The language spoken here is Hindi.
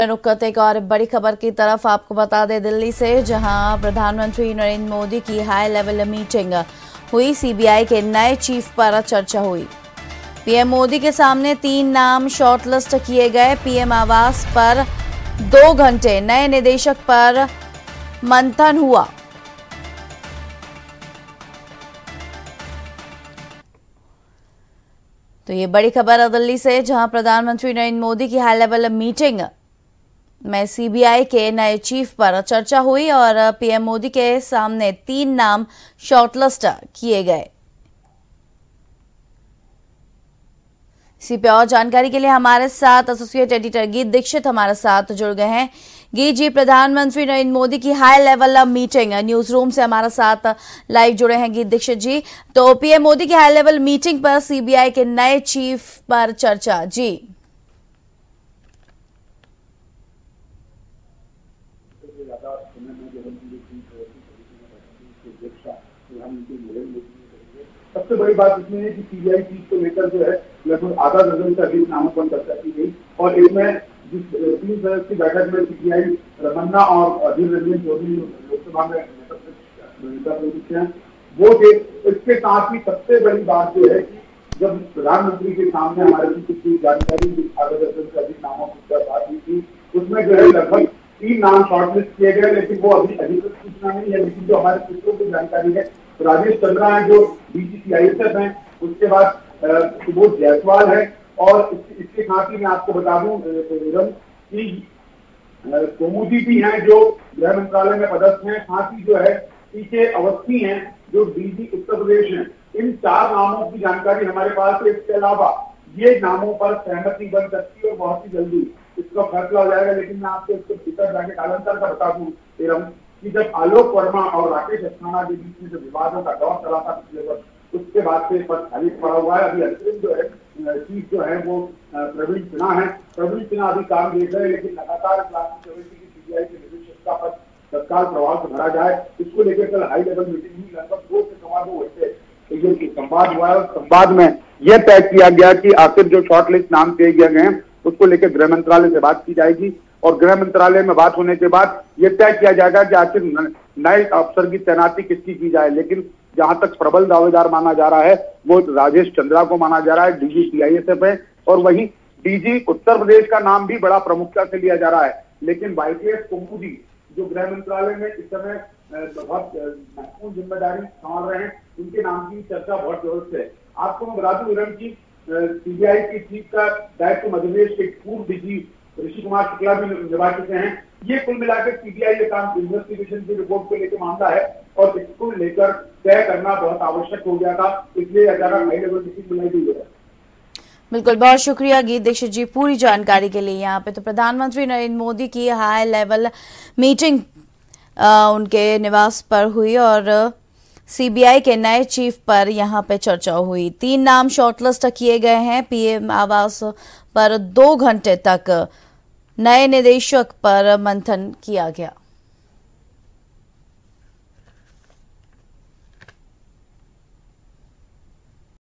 रुक करते एक और बड़ी खबर की तरफ आपको बता दें दिल्ली से, जहां प्रधानमंत्री नरेंद्र मोदी की हाई लेवल मीटिंग हुई। सीबीआई के नए चीफ पर चर्चा हुई। पीएम मोदी के सामने 3 नाम शॉर्टलिस्ट किए गए। पीएम आवास पर 2 घंटे नए निदेशक पर मंथन हुआ। तो ये बड़ी खबर है दिल्ली से, जहां प्रधानमंत्री नरेंद्र मोदी की हाई लेवल मीटिंग में सीबीआई के नए चीफ पर चर्चा हुई और पीएम मोदी के सामने 3 नाम शॉर्टलिस्ट किए गए। इसी पे और जानकारी के लिए हमारे साथ एसोसिएट एडिटर गीत दीक्षित हमारे साथ जुड़ गए हैं। गीत जी, प्रधानमंत्री नरेंद्र मोदी की high level meeting news room से हमारे साथ लाइव जुड़े हैं गीत दीक्षित जी। तो पीएम मोदी की हाई लेवल मीटिंग पर सीबीआई के नए चीफ पर चर्चा जी। सबसे बड़ी बात इसमें है कि सीबीआई चीफ को लेकर जो है लगभग आधा दर्जन से अधिक नामों पर चर्चा की गई और इसमें जिस 3 सदस्य की बैठक में सीबीआई रमन्ना और अधीर रंजन चौधरी लोकसभा में हैं वो थे। इसके साथ ही सबसे बड़ी बात जो है कि जब प्रधानमंत्री के सामने हमारे की जानकारी आधा दर्जन से अधिक नामों की बात हुई थी, उसमें जो है लगभग 3 नाम शॉर्टलिस्ट किए गए, लेकिन वो अभी अधिकृत सूचना नहीं है। लेकिन जो हमारे सूत्रों की जानकारी है, राजेश चंद्रा है जो डीजीसीआईएसएफ है, उसके बाद सुबोध जायसवाल है और इसके साथ ही मैं आपको बता दूं कि कोमुदी भी हैं जो गृह मंत्रालय में पदस्थ हैं, साथ ही जो है पीके अवस्थी हैं जो डीजी उत्तर प्रदेश हैं। इन 4 नामों की जानकारी हमारे पास है। इसके अलावा ये नामों पर सहमति बन सकती है और बहुत ही जल्दी इसका फैसला हो जाएगा। लेकिन मैं आपको इसके भीतर जाके कालांतर का बता दूं कि जब आलोक वर्मा और राकेश अस्थाना के बीच में जो विवादों का दौर चला था पिछले वर्ष, उसके बाद से पद खाली पड़ा हुआ है। अभी अंतरिम जो है चीफ जो है वो प्रवीण सिन्हा है। प्रवीण सिन्हा अभी काम देख रहे हैं, लेकिन लगातार सीबीआई के निदेशक का पद तत्काल प्रभाव से भरा जाए, इसको लेकर कल हाई लेवल मीटिंग हुई। लगभग 2 से सवा 2 घंटे संवाद हुआ है और संवाद में यह तय किया गया कि आखिर जो शॉर्टलिस्ट नाम किए गए हैं उसको लेकर गृह मंत्रालय से बात की जाएगी और गृह मंत्रालय में बात होने के बाद यह तय किया जाएगा कि आखिर नए अफसर की तैनाती किसकी की जाए। लेकिन जहां तक प्रबल दावेदार माना जा रहा है वो राजेश चंद्रा को माना जा रहा है, डीजी सीआईएसएफ है, और वहीं डीजी उत्तर प्रदेश का नाम भी बड़ा प्रमुखता से लिया जा रहा है। लेकिन वाईकेएस कोमुदी जो गृह मंत्रालय में इस समय बहुत महत्वपूर्ण जिम्मेदारी संभाल रहे हैं, उनके नाम की चर्चा बहुत जोर से है। आपको मैं बता दूं की सीबीआई के चीफ का दायित्व मध्यप्रदेश के पूर्व डीजी ऋषि कुमार शुक्ला भी निभा चुके हैं। ये कुल मिलाकर सीबीआई के काम इन्वेस्टिगेशन की रिपोर्ट को लेकर मामला है और इसको लेकर तय करना बहुत आवश्यक हो गया था, इसलिए अचानक हाई लेवल मीटिंग बुलाई गई है। बिल्कुल, बहुत शुक्रिया गीत दीक्षित जी पूरी जानकारी के लिए। यहाँ पे तो प्रधानमंत्री नरेंद्र मोदी की हाई लेवल मीटिंग उनके निवास पर हुई और सीबीआई के नए चीफ पर यहाँ पे चर्चा हुई। 3 नाम शॉर्टलिस्ट किए गए हैं। पीएम आवास पर 2 घंटे तक नए निदेशक पर मंथन किया गया।